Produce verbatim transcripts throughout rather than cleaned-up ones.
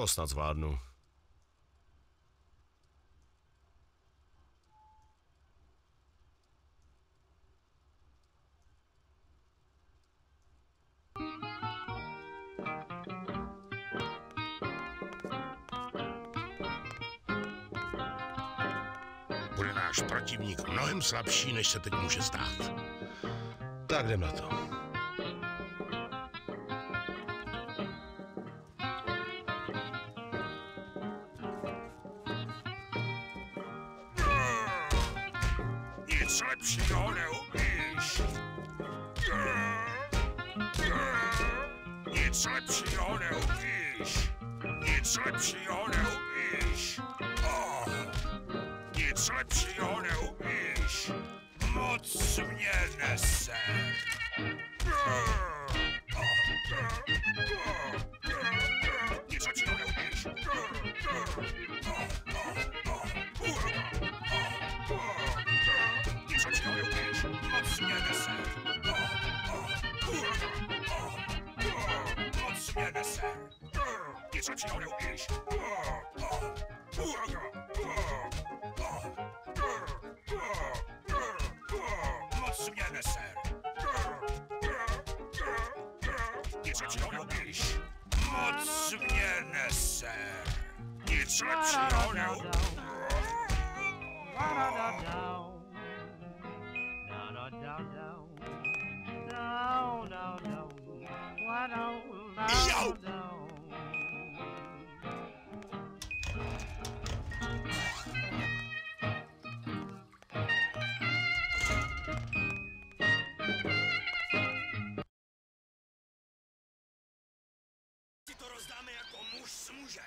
To snad zvládnu. Bude náš protivník mnohem slabší, než se teď může stát. Tak jdem na to. Nic lepšího neumíš. Nic lepšího neumíš. Nic lepšího neumíš. Oh. Nic lepšího neumíš. Moc mě nese. Nic lepšího neumíš. Nic lepšího neumíš. Moc mě nese. Moc mě nese. Nic lepšího neumíš. Moc mě neser. Nic lepšího neumíš. Moc mě neser. Nic lepšího neumíš. Jo! Si to rozdáme jako muž s mužem.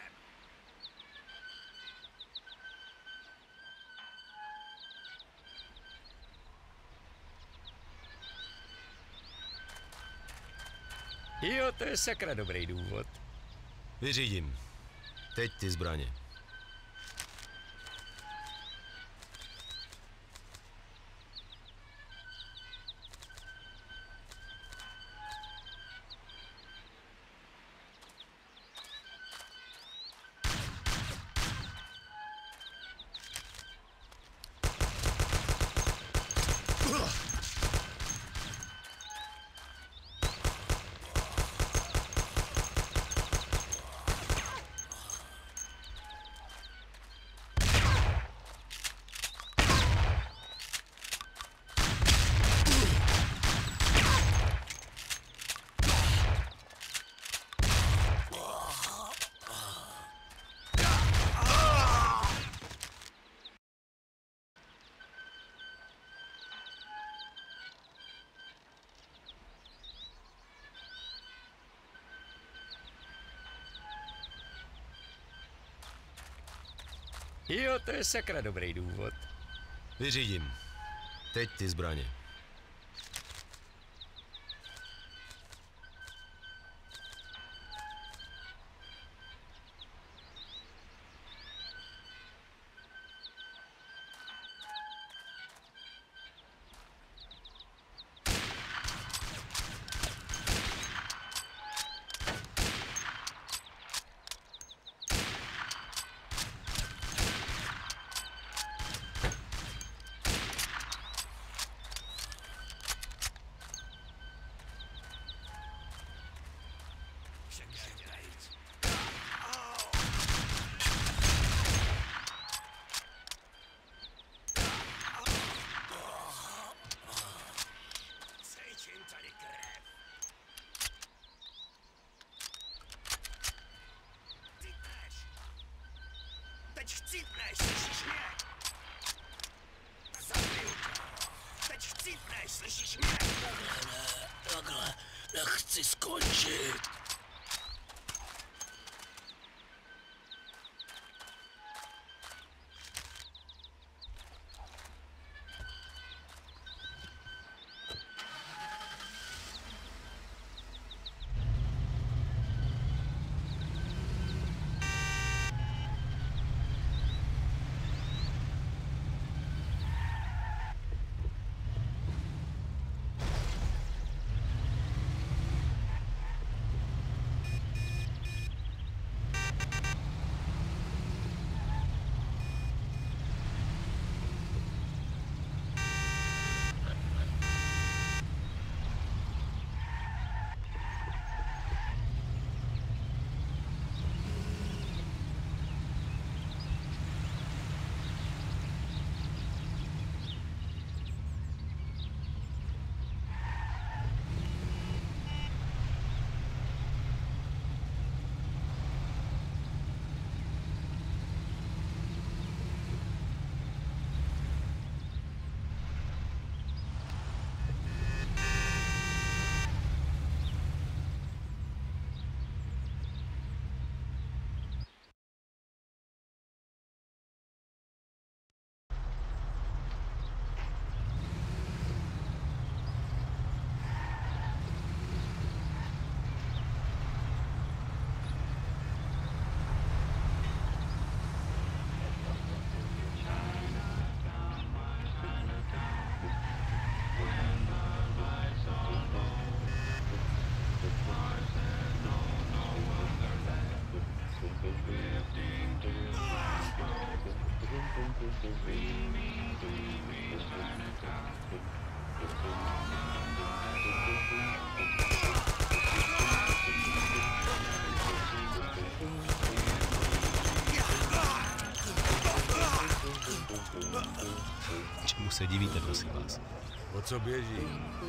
Jo, to je sakra dobrý důvod. Vyřídím. Teď ty zbraně. Jo, to je sakra dobrý důvod. Vyřídím. Teď ty zbraně. Teď chcípneš, slyšíš mě? Zabiju tě. Teď chcípneš, slyšíš mě? Takhle ne, takhle nechci skončit. Čemu se divíte, prosím vás? O co běží?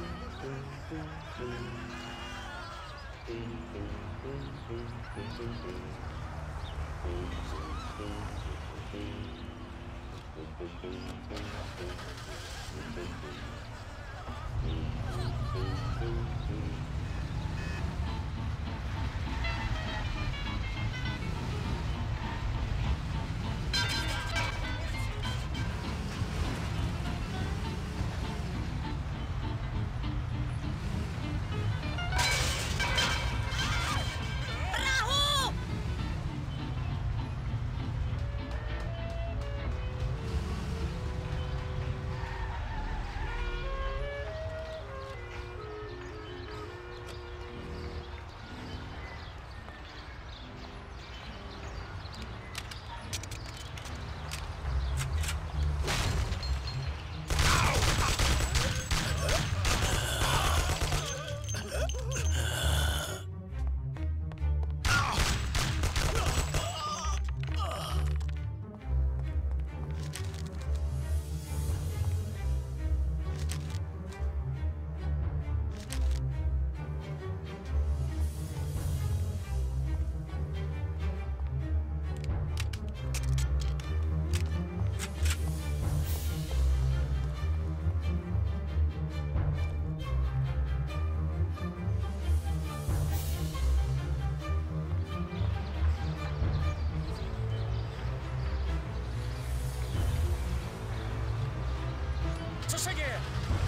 Co se děje?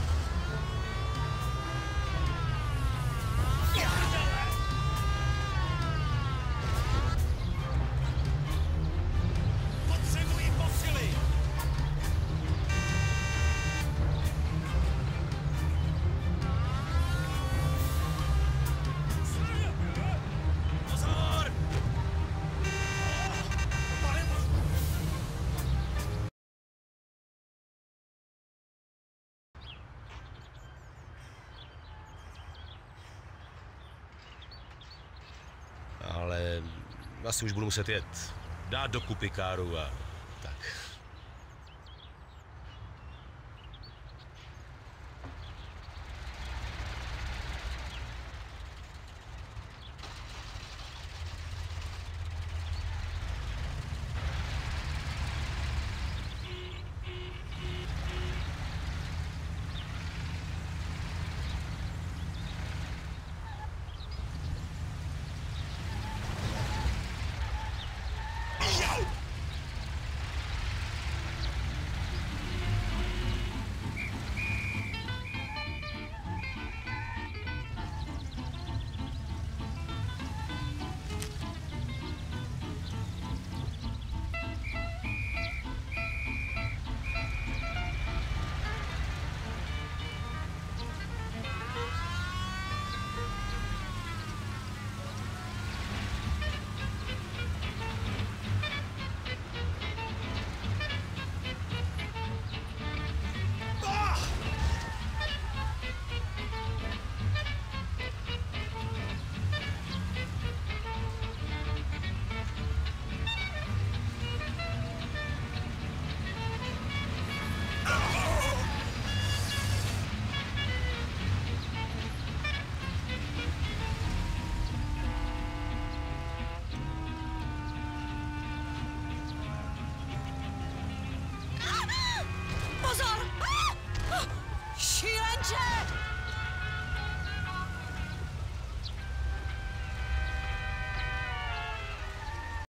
Potřebuji posily! Pozor! Ale asi už budu muset jet. Dát dokupy káru a tak.